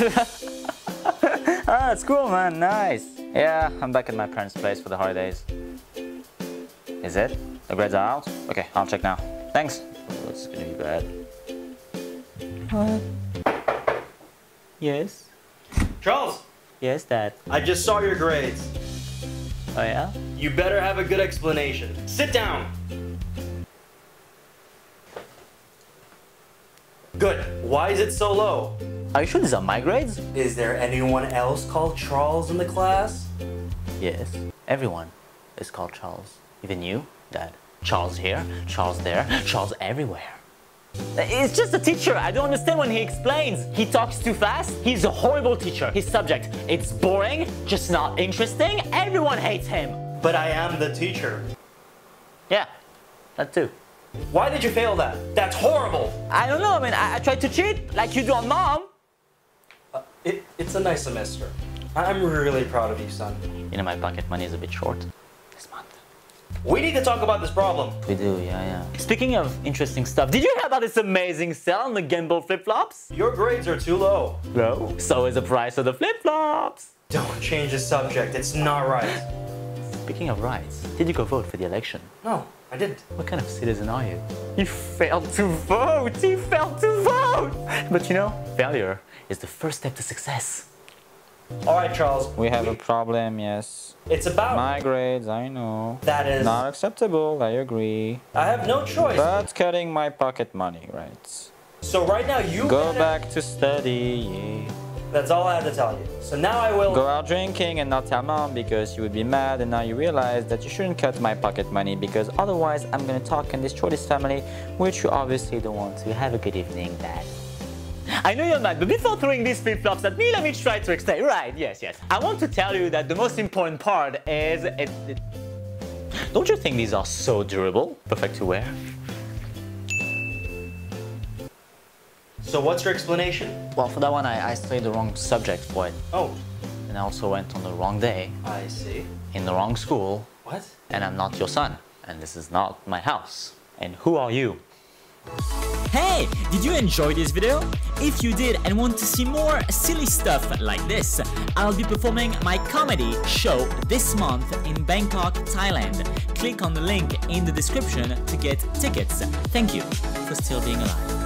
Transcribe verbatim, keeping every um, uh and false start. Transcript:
Ah, that's cool, man. Nice. Yeah, I'm back at my parents' place for the holidays. Is it? The grades are out? Okay, I'll check now. Thanks. Oh, it's gonna be bad. What? Yes? Charles! Yes, Dad. I just saw your grades. Oh, yeah? You better have a good explanation. Sit down! Good. Why is it so low? Are you sure these are my grades? Is there anyone else called Charles in the class? Yes. Everyone is called Charles. Even you, Dad. Charles here, Charles there, Charles everywhere. It's just a teacher. I don't understand when he explains. He talks too fast. He's a horrible teacher. His subject, it's boring, just not interesting. Everyone hates him. But I am the teacher. Yeah, that too. Why did you fail that? That's horrible! I don't know, I mean, I, I tried to cheat like you do on Mom. Uh, it, it's a nice semester. I'm really proud of you, son. You know, my pocket money is a bit short this month. We need to talk about this problem. We do, yeah, yeah. Speaking of interesting stuff, did you hear about this amazing sale on the Gamble flip-flops? Your grades are too low. Low? So is the price of the flip-flops. Don't change the subject. It's not right. Speaking of rights, did you go vote for the election? No, I didn't. What kind of citizen are you? You failed to vote! You failed to vote! But you know, failure is the first step to success. All right, Charles. We have we, a problem, yes. It's about... My grades, I know. That is... Not acceptable, I agree. I have no choice. But cutting my pocket money, right? So right now you Go better... back to study. That's all I have to tell you. So now I will... Go out drinking and not tell Mom because you would be mad, and now you realize that you shouldn't cut my pocket money because otherwise I'm gonna talk and destroy this family, which you obviously don't want to. Have a good evening, Dad. I know you're mad, but before throwing these flip-flops at me, let me try to explain. Right, yes, yes. I want to tell you that the most important part is... It, it... Don't you think these are so durable? Perfect to wear? So what's your explanation? Well, for that one, I, I studied the wrong subject for it. Oh. And I also went on the wrong day. I see. In the wrong school. What? And I'm not your son. And this is not my house. And who are you? Hey, did you enjoy this video? If you did and want to see more silly stuff like this, I'll be performing my comedy show this month in Bangkok, Thailand. Click on the link in the description to get tickets. Thank you for still being alive.